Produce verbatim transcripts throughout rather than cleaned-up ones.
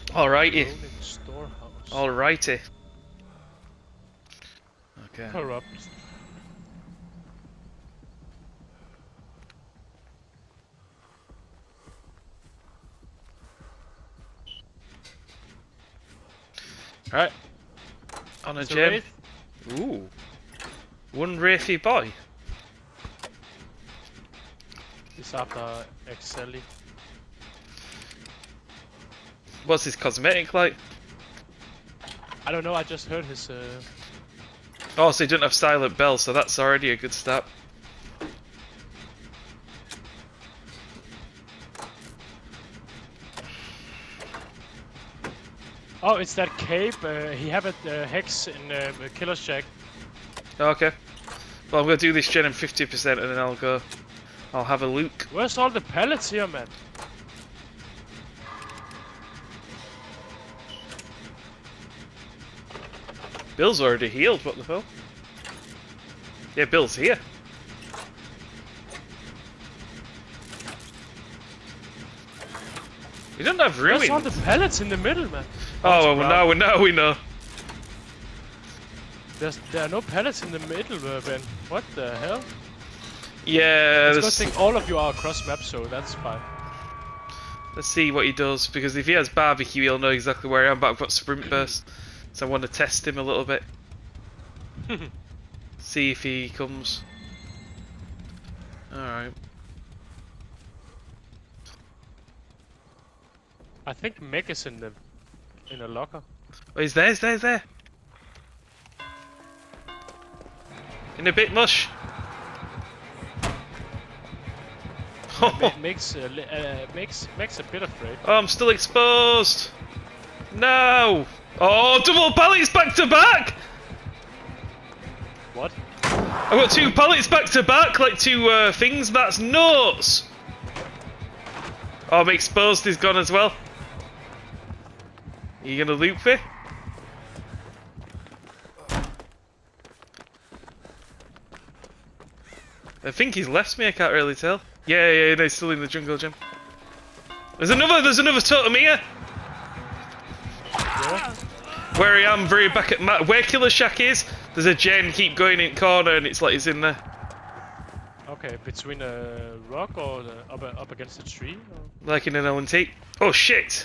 Alrighty. Rolling storehouse. Alrighty. Okay. Corrupt. Right. On a It's a gem. Wraith. Ooh. One Wraithy boy. He's after Excelli. What's his cosmetic like? I don't know, I just heard his uh... Oh, so he didn't have Silent Bell, so that's already a good start. Oh, it's that cape. Uh, he have a uh, hex in uh, Killer's Shack. Okay. Well, I'm gonna do this gen in fifty percent and then I'll go. I'll have a look. Where's all the pallets here, man? Bill's already healed, what the hell? Yeah, Bill's here. You don't have ruins. Where's all the pallets in the middle, man? Oh, well, now, now we know. There's, there are no pallets in the middle, uh, Ben. What the hell? Yeah, It's a good let's, thing all of you are across map, so that's fine. let's see what he does, because if he has barbecue, he'll know exactly where I am, but I've got sprint burst, so I want to test him a little bit. See if he comes. Alright. I think Meg is in the in a locker. Oh, he's there, he's there, he's there. In a bit, mush. Ma makes uh, li- uh, makes makes a bit afraid. Oh, I'm still exposed. No. Oh, double pallets back to back. What? I've got two pallets back to back, like two uh, things. That's nuts. Oh, I'm exposed. Is gone as well. Are you gonna loop me? I think he's left me. I can't really tell. Yeah, yeah, no, he's still in the jungle gym. There's another. There's another totem here. Yeah. Where I am, very back at ma where Killer Shack is. There's a gen. Keep going in corner, and it's like he's in there. Okay, between a rock or the, up up against a tree? Or? Like in an L and T. Oh shit!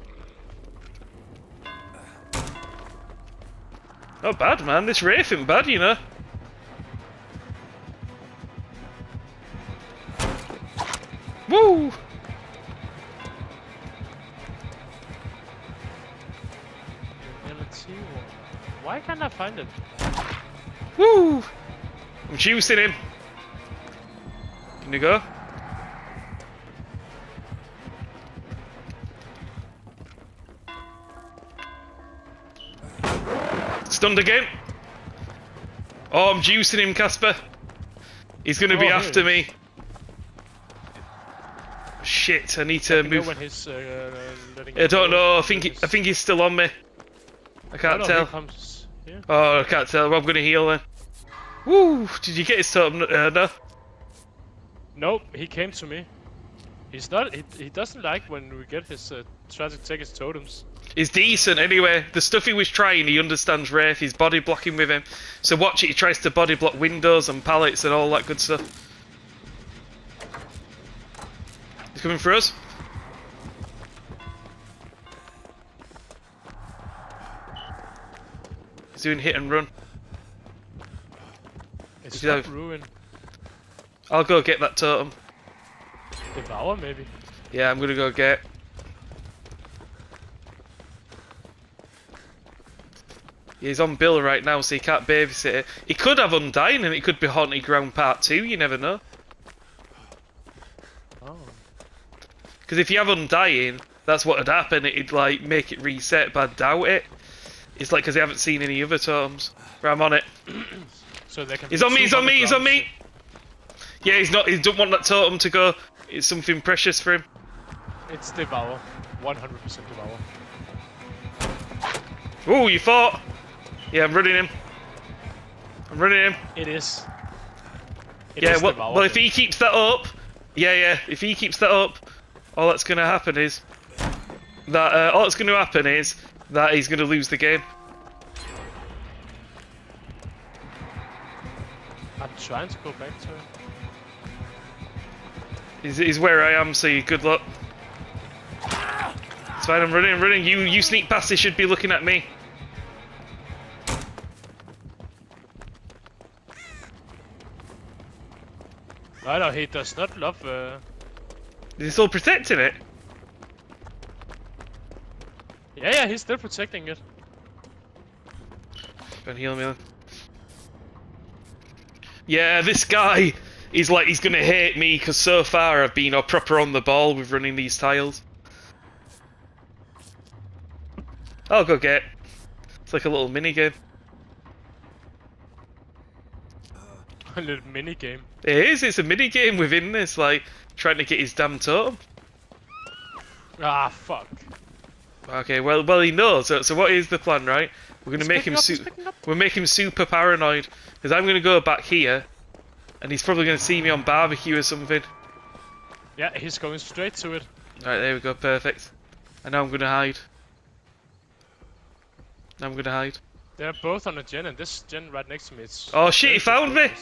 Not bad, man. This Wraith ain't bad, you know. Woo! Yeah, let's see. Why can't I find it? Woo! I'm juicing him. Can you go? Stunned again. Oh, I'm juicing him, Casper. He's gonna be Oh, after really? me. Shit, I need to You know move. when he's uh, letting I don't go? know. I think he, I think he's still on me. I can't no, no, tell. He comes here. Oh, I can't tell. I'm gonna heal then. Woo! Did you get his totem? Uh, no. Nope, he came to me. He's not. He, he doesn't like when we get his uh, try to take his totems. He's decent anyway. The stuff he was trying, he understands Wraith. He's body blocking with him. So watch it. He tries to body block windows and pallets and all that good stuff. He's coming for us. He's doing hit and run. It's If you not have- ruin. I'll go get that totem. Devour maybe. Yeah, I'm gonna go get. He's on Bill right now, so he can't babysit it. He could have Undying and it could be Haunted Ground Part two, you never know. Oh. Because if you have Undying, that's what would happen. It'd like make it reset, but I doubt it. It's like because I haven't seen any other totems. Right, I'm on it. So they can. He's on me, he's on me, he's on me! Yeah, he's not, he don't want that totem to go. It's something precious for him. It's Devour. one hundred percent Devour. Ooh, you fought! Yeah, I'm running him. I'm running him. It is. It Yeah, is well, Devour well, if then. he keeps that up, yeah, yeah, if he keeps that up, all that's gonna happen is, that uh, all that's going to happen is that he's going to lose the game. I'm trying to go back to him. He's, he's where I am, so you good luck. It's fine, I'm running, I'm running. You, you sneak past, he should be looking at me. No, no, he does not love... Uh... Is he still protecting it? Yeah, yeah, he's still protecting it. Go and heal me then. Yeah, this guy is like, he's gonna hate me because so far I've been all proper on the ball with running these tiles. I'll go get. It's like a little mini game. A little mini game. It is. It's a mini game within this, like trying to get his damn totem. Ah, fuck. Okay, well, well, he knows. So, so what is the plan, right? We're gonna He's make him. up, Su we'll make him super paranoid because I'm gonna go back here, and he's probably gonna see me on barbecue or something. Yeah, he's going straight to it. All right, there we go. Perfect. And now I'm gonna hide. Now I'm gonna hide. They're both on a gen, and this gen right next to me. It's oh shit! He found me.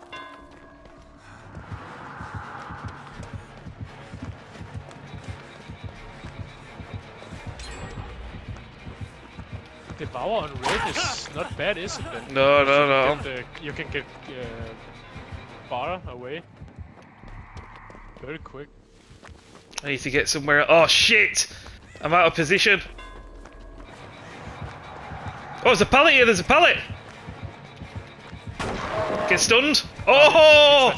The power on Wraith is not bad, is it then? No, no, no. The, you can get uh, bar away very quick. I need to get somewhere. Oh shit! I'm out of position. Oh, there's a pallet here. There's a pallet. Get stunned. Oh!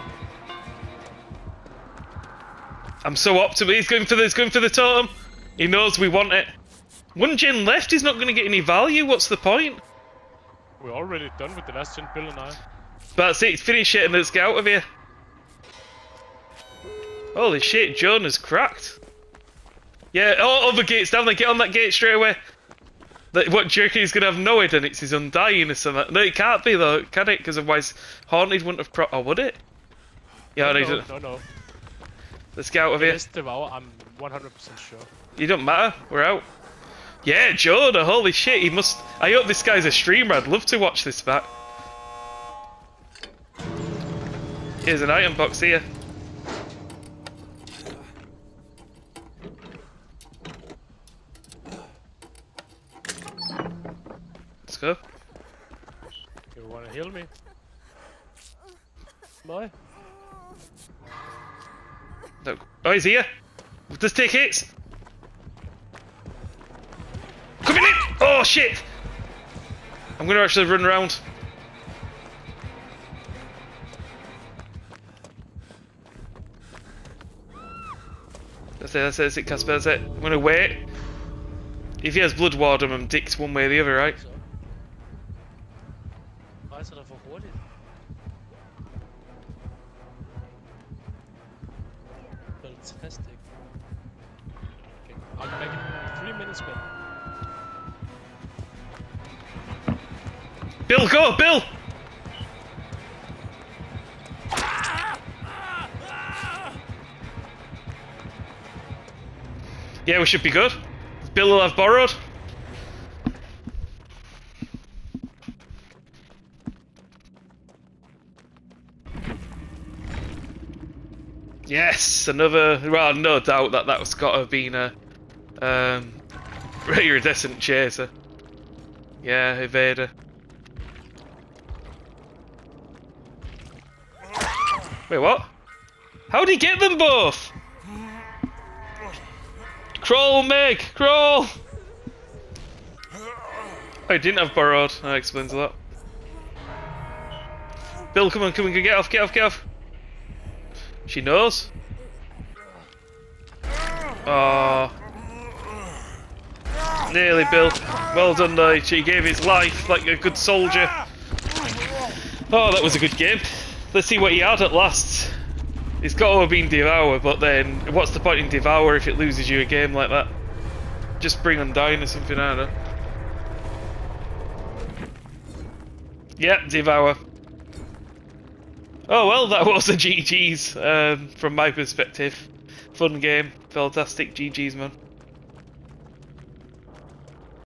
I'm so optimistic. He's going for the. He's going for the totem. He knows we want it. One gen left, he's not going to get any value, what's the point? We're already done with the last gen, Bill and I. That's it, finish it and let's get out of here. Holy shit, Jonah's cracked. Yeah, oh, other gate's down there, get on that gate straight away. That, what, jerky is going to have no and it's his undying or something. No, it can't be though, can it? Because otherwise Haunted wouldn't have pro- oh, would it? Yeah, no, no, no, no, no. Let's get out of it here. Is Devour, I'm one hundred percent sure. It don't matter, we're out. Yeah, Jonah, holy shit, he must... I hope this guy's a streamer, I'd love to watch this back. Here's an item box here. Let's go. You wanna heal me? Boy? No. Oh, he's here! Just take hits! Coming in! Oh shit! I'm gonna actually run around. That's it, that's it, that's it, Casper, that's it. I'm gonna wait. If he has Blood Ward, I'm dicked one way or the other, right? Why is it for hurtigt? Fantastic. Okay, I'll be back in three minutes, man. Bill, go, Bill! Yeah, we should be good. Bill will have borrowed. Yes, another. Well, no doubt that that was got to have been a um, iridescent chaser. Yeah, evader. Wait, what? How'd he get them both? Crawl, Meg! Crawl! Oh, he didn't have borrowed. That explains a lot. Bill, come on, come on, get off, get off, get off! She knows. Oh. Nearly, Bill. Well done, though. She gave his life like a good soldier. Oh, that was a good game. Let's see what he had at last. It's got to have been Devour, but then what's the point in Devour if it loses you a game like that? Just bring Undying or something, I don't know. Yeah, Devour. Oh well, that was a G G's um, from my perspective. Fun game, fantastic G G's, man.